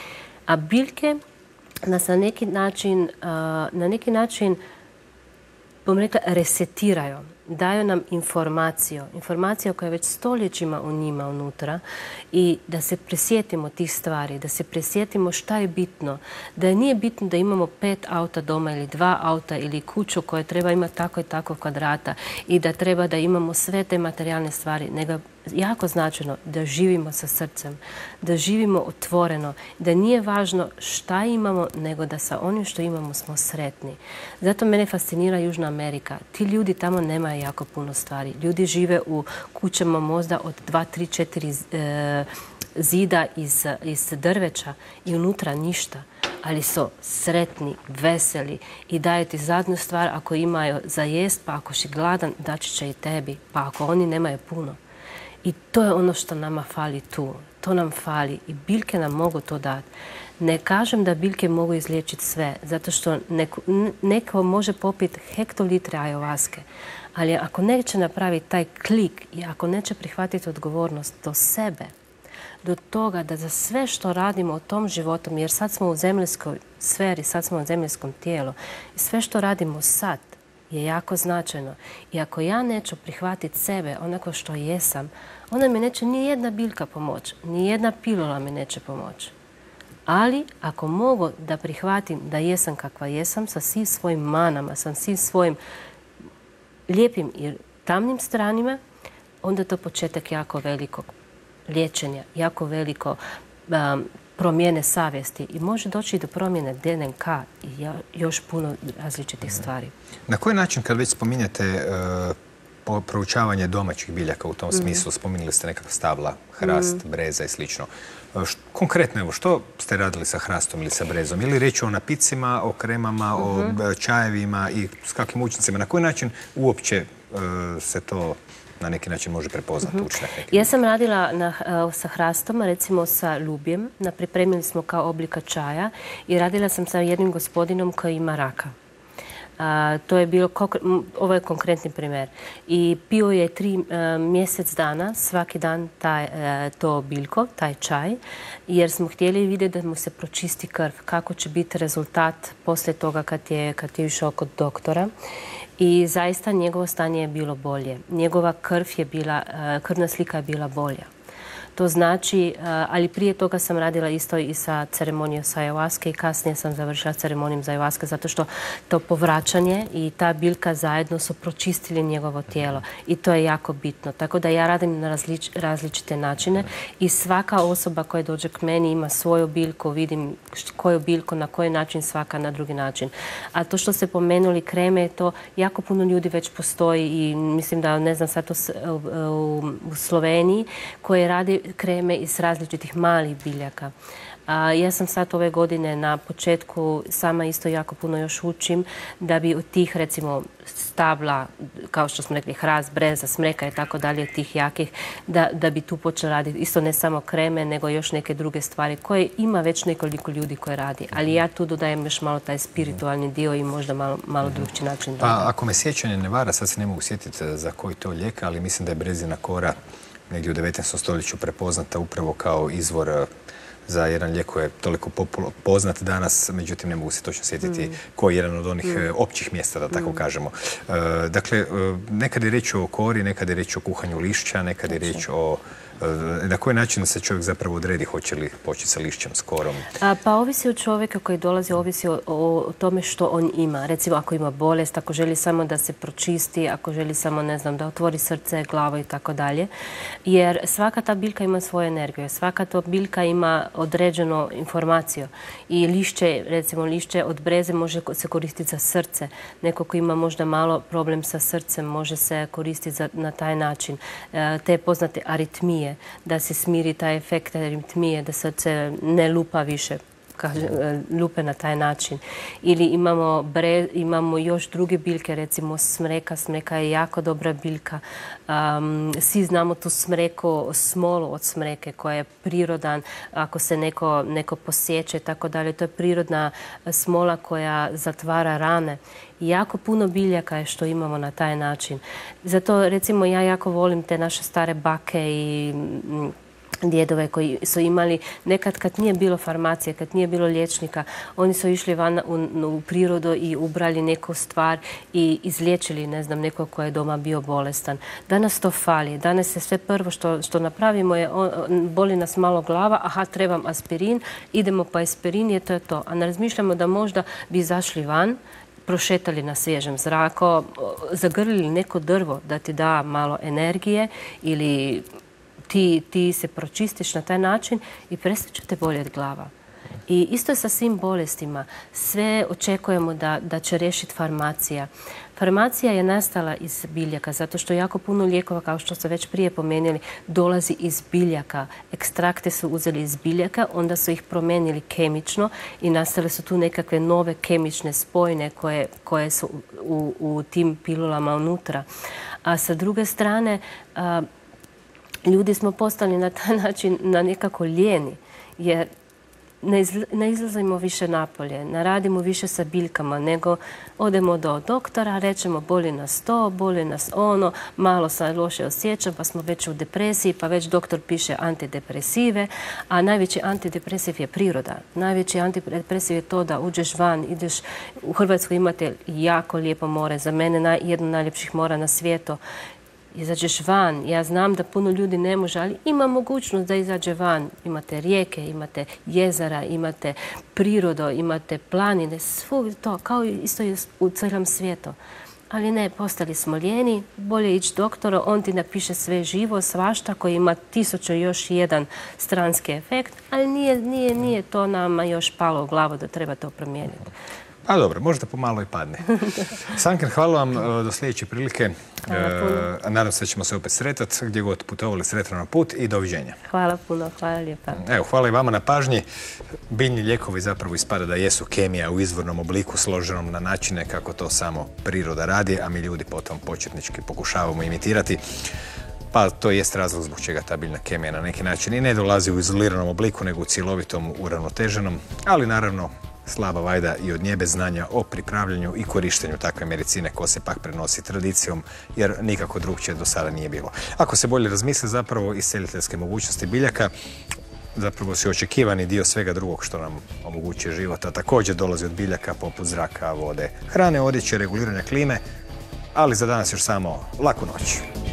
A biljke nas na neki način, na neki način, bom rekla, resetiraju. daju nam informaciju, informaciju koja je već stoljećima u njima unutra i da se prisjetimo tih stvari, da se prisjetimo šta je bitno, da nije bitno da imamo pet auta doma ili dva auta ili kuću koja treba imati tako i tako kvadrata i da treba da imamo sve te materijalne stvari, nego jako značajno da živimo sa srcem, da živimo otvoreno, da nije važno šta imamo, nego da sa onim što imamo smo sretni. Zato mene fascinira Južna Amerika. Ti ljudi tamo nemaju jako puno stvari. Ljudi žive u kućama možda od dva, tri, četiri e, zida iz, iz drveća i unutra ništa. Ali su sretni, veseli i daju ti zadnju stvar ako imaju za jest, pa ako si gladan, daći će i tebi. Pa ako oni nemaju puno. I to je ono što nama fali tu. To nam fali i biljke nam mogu to dati. Ne kažem da biljke mogu izliječiti sve, zato što neko, neko može popiti hektolitre ajovaske, ali ako neće napraviti taj klik i ako neće prihvatiti odgovornost do sebe, do toga da za sve što radimo u tom životom, jer sad smo u zemaljskoj sferi, sad smo u zemaljskom tijelu, i sve što radimo sad je jako značajno. I ako ja neću prihvatiti sebe onako što jesam, onda mi neće ni jedna biljka pomoći, ni jedna pilula mi neće pomoći. Ali ako mogu da prihvatim da jesam kakva jesam, sa svim svojim manama, sa svim svojim lijepim i tamnim stranima, onda je to početak jako velikog liječenja, jako veliko um, promjene savjesti i može doći do promjene D N K i još puno različitih stvari. Na koji način, kad već spominjate uh, proučavanje domaćih biljaka u tom mm. smislu, spominjali ste nekakva stabla, hrast, mm. breza i slično. Š, konkretno, evo, što ste radili sa hrastom ili sa brezom? Ili riječ o napicima, o kremama, mm-hmm. o čajevima i s kakvim učincima? Na koji način uopće uh, se to na neki način može prepoznati mm-hmm. učinak? Ja sam radila na, uh, sa hrastom, recimo sa lubjem. Na, pripremili smo kao oblika čaja i radila sam sa jednim gospodinom koji ima raka. A, to je bilo, ovo je konkretni primjer. I pio je tri a, mjesec dana, svaki dan taj, a, to biljko, taj čaj, jer smo htjeli vidjeti da mu se pročisti krv, kako će biti rezultat poslije toga kad je, kad je išao kod doktora. I zaista njegovo stanje je bilo bolje. Njegova krv je bila, a, krvna slika je bila bolja. To znači, ali prije toga sam radila isto i sa ceremonijom sa ajovaske i kasnije sam završila ceremonijom za ajovaske zato što to povraćanje i ta biljka zajedno su pročistili njegovo tijelo i to je jako bitno. Tako da ja radim na različ, različite načine i svaka osoba koja dođe k meni ima svoju biljku, vidim koju biljku, na koji način, svaka na drugi način. A to što ste pomenuli kreme, to jako puno ljudi već postoji i mislim da, ne znam, sad u, u, u Sloveniji koje radi kreme iz različitih malih biljaka. A, ja sam sad ove godine na početku sama isto jako puno još učim da bi od tih recimo stabla, kao što smo rekli, hrast, breza, smreka i tako dalje, tih jakih, da, da bi tu počeli raditi isto ne samo kreme, nego još neke druge stvari koje ima već nekoliko ljudi koje radi. Ali ja tu dodajem još malo taj spiritualni dio i možda malo, malo drugčiji način. Pa ako me sjećanje ne vara, sad se ne mogu sjetiti za koji to lijek, ali mislim da je brezina kora negdje u devetnaestom stoljeću prepoznata upravo kao izvor za jedan lijek koji je toliko poznat danas, međutim ne mogu se točno sjetiti mm. koji je jedan od onih mm. općih mjesta, da tako mm. kažemo. E, dakle, nekad je riječ o kori, nekad je riječ o kuhanju lišća, nekad je riječ o... Na koji način se čovjek zapravo odredi, hoće li početi sa lišćem, s korom? A, pa ovisi od čovjeka koji dolazi, ovisi o, o tome što on ima. Recimo ako ima bolest, ako želi samo da se pročisti, ako želi samo, ne znam, da otvori srce, glavu i tako dalje. Jer svaka ta biljka ima svoju energiju, svaka ta biljka ima određenu informaciju. I lišće, recimo lišće od breze može se koristiti za srce. Neko ko ima možda malo problem sa srcem može se koristiti za, na taj način. E, te poznate aritmije, da se smiri taj efekt aritmije, da srce ne lupa više, kaže, lupe na taj način. Ili imamo, bre, imamo još druge biljke, recimo smreka. Smreka je jako dobra biljka. Um, svi znamo tu smreku, smolu od smreke koja je prirodan, ako se neko, neko posjeće i tako dalje. To je prirodna smola koja zatvara rane. I jako puno biljaka je što imamo na taj način. Zato, recimo, ja jako volim te naše stare bake i djedove koji su imali nekad kad nije bilo farmacije, kad nije bilo liječnika, oni su išli van u, u prirodu i ubrali neku stvar i izliječili, ne znam, nekog ko je doma bio bolestan. Danas to fali. Danas se sve prvo što, što napravimo je, on, boli nas malo glava, aha, trebam aspirin, idemo po aspirin i to je to. A ne razmišljamo da možda bi izašli van, prošetali na svježem zraku, zagrlili neko drvo da ti da malo energije ili Ti, ti se pročistiš na taj način i prestat će te boljeti glava. I isto je sa svim bolestima. Sve očekujemo da, da će riješiti farmacija. Farmacija je nastala iz biljaka, zato što jako puno lijekova, kao što ste već prije pomenuli, dolazi iz biljaka. Ekstrakte su uzeli iz biljaka, onda su ih promijenili kemično i nastale su tu nekakve nove kemične spojine koje, koje su u, u tim pilulama unutra. A sa druge strane, a, ljudi smo postali na taj način na nekako lijeni, jer ne izlazimo više napolje, ne radimo više sa biljkama, nego odemo do doktora, rečemo boli nas to, boli nas ono, malo se loše osjećam, pa smo već u depresiji, pa već doktor piše antidepresive, a najveći antidepresiv je priroda. Najveći antidepresiv je to da uđeš van, ideš, u Hrvatskoj imate jako lijepo more, za mene jedno od najljepših mora na svijetu. Izađeš van. Ja znam da puno ljudi ne može, ali ima mogućnost da izađe van. Imate rijeke, imate jezera, imate prirodu, imate planine, svo to, kao isto je u cijelom svijetu. Ali ne, postali smo lijeni, bolje ići doktora, on ti napiše sve živo, svašta, koji ima tisuću još jedan stranski efekt, ali nije, nije, nije to nama još palo u glavu da treba to promijeniti. A dobro, možda pomalo i padne. Sanken, hvala vam, do sljedeće prilike. E, nadam se da ćemo se opet sretati, gdje god putovali, sretno na put i doviđenja. Hvala puno, hvala lijepa. Evo, hvala i vama na pažnji. Biljni lijekovi zapravo ispada da jesu kemija u izvornom obliku, složenom na načine kako to samo priroda radi, a mi ljudi potom početnički pokušavamo imitirati. Pa to jest razlog zbog čega ta biljna kemija na neki način i ne dolazi u izoliranom obliku, nego u cjelovitom, uravnoteženom, ali naravno slaba vajda i od nje bez znanja o pripravljanju i korištenju takve medicine koja se pak prenosi tradicijom, jer nikako drugčije do sada nije bilo. Ako se bolje razmisli, zapravo isceliteljske mogućnosti biljaka zapravo su očekivani dio svega drugog što nam omogućuje život, a također dolazi od biljaka poput zraka, vode, hrane, odjeće, reguliranja klime, ali za danas još samo laku noć.